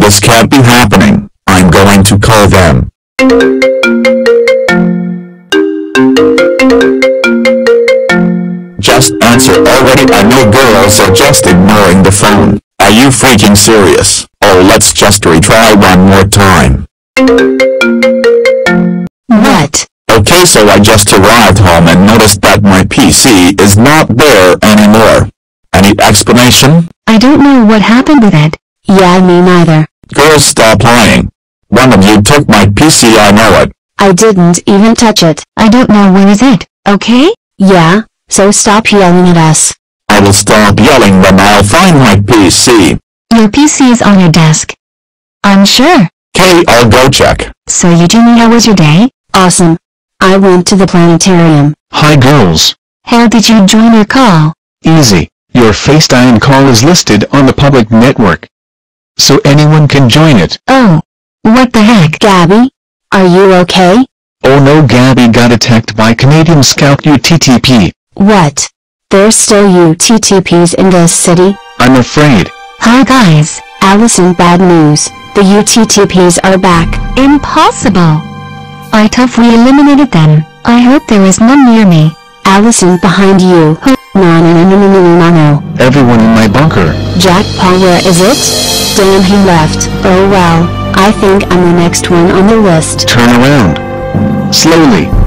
This can't be happening. I'm going to call them. Just answer already. I know girls are just ignoring the phone. Are you freaking serious? Oh, let's just retry one more time. What? Okay, so I just arrived home and noticed that my PC is not there anymore. Any explanation? I don't know what happened with it. Yeah, me neither. Girls, stop lying. One of you took my PC, I know it. I didn't even touch it. I don't know where is it, okay? Yeah, so stop yelling at us. I will stop yelling when I'll find my PC. Your PC is on your desk. I'm sure. Okay, I'll go check. So Eugenie, how was your day? Awesome. I went to the planetarium. Hi girls. How did you join your call? Easy. Your FaceTime call is listed on the public network, so anyone can join it. Oh. What the heck? Gabby? Are you okay? Oh no, Gabby got attacked by Canadian Scout UTTP. What? There's still UTTPs in this city? I'm afraid. Hi guys, Allison, bad news. The UTTPs are back. Impossible! I toughly eliminated them. I hope there is none near me. Allison, behind you. No. Everyone in my bunker. Jack Paul, where is it? Damn, he left. Oh well, I think I'm the next one on the list. Turn around. Slowly.